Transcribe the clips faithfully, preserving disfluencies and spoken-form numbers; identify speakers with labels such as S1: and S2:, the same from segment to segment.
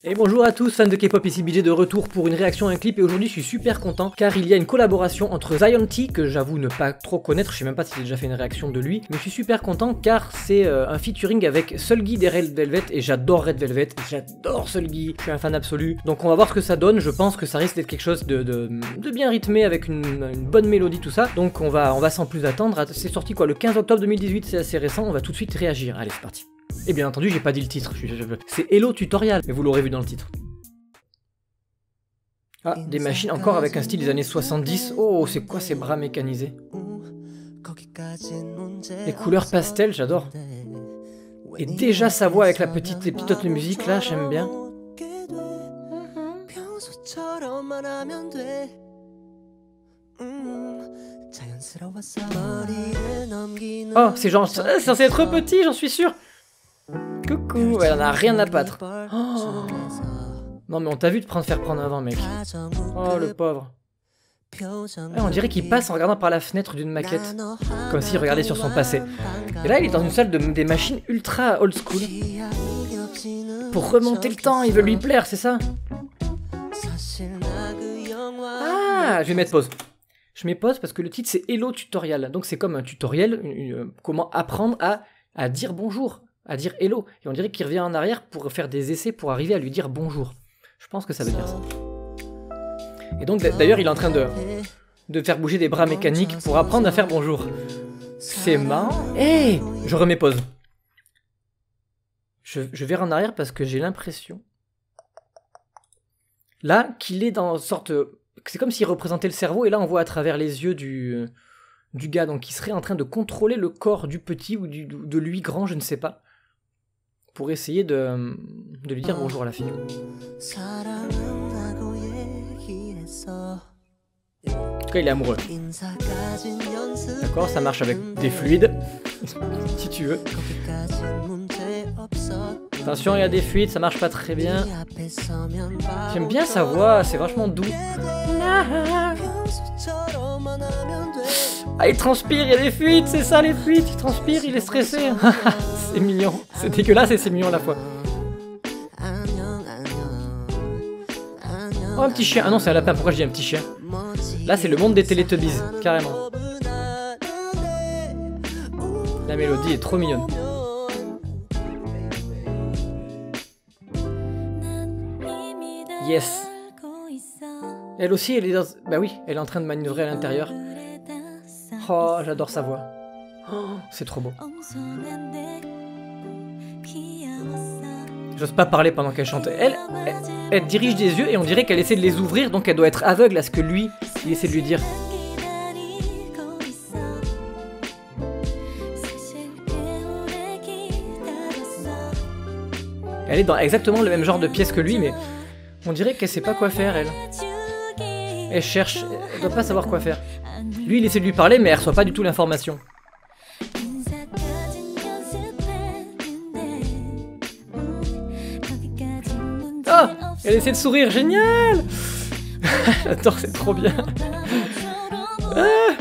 S1: Et bonjour à tous, fans de K-pop, ici B J de retour pour une réaction à un clip et aujourd'hui je suis super content car il y a une collaboration entre Zion T, que j'avoue ne pas trop connaître, je sais même pas si j'ai déjà fait une réaction de lui, mais je suis super content car c'est euh, un featuring avec Seulgi des Red Velvet et j'adore Red Velvet, j'adore Seulgi, je suis un fan absolu, donc on va voir ce que ça donne, je pense que ça risque d'être quelque chose de, de, de bien rythmé avec une, une bonne mélodie, tout ça, donc on va, on va sans plus attendre, c'est sorti quoi, le quinze octobre deux mille dix-huit, c'est assez récent, on va tout de suite réagir, allez c'est parti. Et bien entendu j'ai pas dit le titre, c'est Hello Tutorial, mais vous l'aurez vu dans le titre. Ah, des machines encore avec un style des années soixante-dix. Oh, c'est quoi ces bras mécanisés? Les couleurs pastel, j'adore. Et déjà sa voix avec la petite, les petites notes de musique là, j'aime bien. Oh, c'est genre, c'est censé être petit, j'en suis sûr. Coucou, elle en a rien à battre. Oh. Non mais on t'a vu te prendre, faire prendre un vent, mec. Oh le pauvre. Ah, on dirait qu'il passe en regardant par la fenêtre d'une maquette, comme s'il regardait sur son passé. Et là il est dans une salle de, des machines ultra old school. Pour remonter le temps, il veut lui plaire, c'est ça? Ah, je vais mettre pause. Je mets pause parce que le titre c'est Hello Tutorial. Donc c'est comme un tutoriel, une, une, comment apprendre à, à dire bonjour, à dire hello. Et on dirait qu'il revient en arrière pour faire des essais pour arriver à lui dire bonjour. Je pense que ça veut dire ça. Et donc d'ailleurs il est en train de, de faire bouger des bras mécaniques pour apprendre à faire bonjour. C'est marrant. Hé, hey, je remets pause. Je, je vais en arrière parce que j'ai l'impression là qu'il est dans une sorte... C'est comme s'il représentait le cerveau et là on voit à travers les yeux du, du gars. Donc il serait en train de contrôler le corps du petit ou du, de lui grand, je ne sais pas. Pour essayer de, de lui dire bonjour à la fille. En tout cas, il est amoureux. D'accord, ça marche avec des fluides, si tu veux. Attention, il y a des fluides, ça marche pas très bien. J'aime bien sa voix, c'est vachement doux. Ah, il transpire, il y a des fuites, c'est ça les fuites, il transpire, il est stressé. C'est mignon, c'est dégueulasse et c'est mignon à la fois. Oh, un petit chien, ah non c'est un lapin, pourquoi je dis un petit chien? Là c'est le monde des Teletubbies, carrément. La mélodie est trop mignonne. Yes. Elle aussi, elle est dans... Bah oui, elle est en train de manœuvrer à l'intérieur. Oh, j'adore sa voix. Oh, c'est trop beau. J'ose pas parler pendant qu'elle chante. Elle, elle, elle dirige des yeux et on dirait qu'elle essaie de les ouvrir, donc elle doit être aveugle à ce que lui, il essaie de lui dire. Elle est dans exactement le même genre de pièce que lui, mais on dirait qu'elle sait pas quoi faire, elle. Elle cherche, elle doit pas savoir quoi faire. Lui, il essaie de lui parler, mais elle reçoit pas du tout l'information. Oh, elle essaie de sourire, génial. J'adore, c'est trop bien. Ah.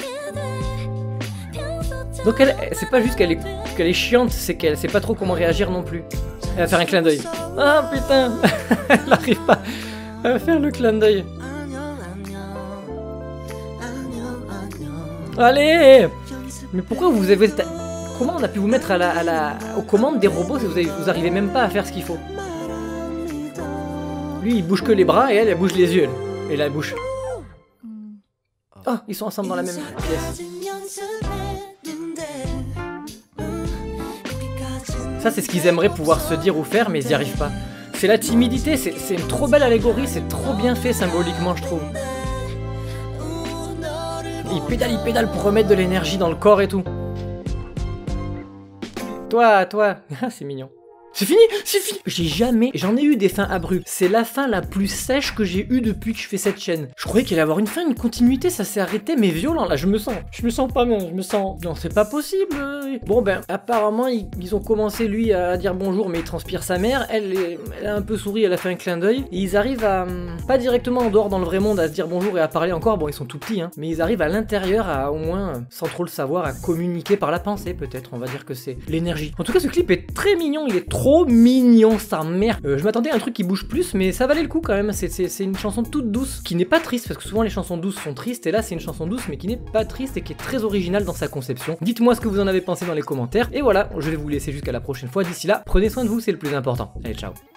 S1: Donc elle, c'est pas juste qu'elle est, qu'elle est chiante, c'est qu'elle sait pas trop comment réagir non plus. Elle va faire un clin d'œil. Ah putain, elle arrive pas à faire le clin d'œil. Allez! Mais pourquoi vous avez... Comment on a pu vous mettre à la, à la, aux commandes des robots si vous, avez, vous arrivez même pas à faire ce qu'il faut? Lui, il bouge que les bras et elle, elle bouge les yeux. Et la bouche. Oh, ils sont ensemble dans la même pièce. Ça, c'est ce qu'ils aimeraient pouvoir se dire ou faire, mais ils n'y arrivent pas. C'est la timidité, c'est une trop belle allégorie, c'est trop bien fait symboliquement, je trouve. Il pédale, il pédale pour remettre de l'énergie dans le corps et tout. Toi, toi. C'est mignon. C'est fini, c'est fini. J'ai jamais, j'en ai eu des fins abruptes. C'est la fin la plus sèche que j'ai eue depuis que je fais cette chaîne. Je croyais qu'il allait avoir une fin, une continuité, ça s'est arrêté, mais violent là. Je me sens, je me sens pas bien, je me sens. Non, c'est pas possible. Bon ben, apparemment ils, ils ont commencé lui à dire bonjour, mais il transpire sa mère. Elle, elle a un peu souri, elle a fait un clin d'œil. Et ils arrivent à, pas directement en dehors dans le vrai monde, à se dire bonjour et à parler encore. Bon, ils sont tout petits, hein, mais ils arrivent à l'intérieur à au moins, sans trop le savoir, à communiquer par la pensée peut-être. On va dire que c'est l'énergie. En tout cas, ce clip est très mignon, il est trop trop mignon sa mère. Euh, je m'attendais à un truc qui bouge plus, mais ça valait le coup quand même. C'est une chanson toute douce, qui n'est pas triste, parce que souvent les chansons douces sont tristes, et là c'est une chanson douce, mais qui n'est pas triste et qui est très originale dans sa conception. Dites-moi ce que vous en avez pensé dans les commentaires, et voilà, je vais vous laisser jusqu'à la prochaine fois. D'ici là, prenez soin de vous, c'est le plus important. Allez, ciao.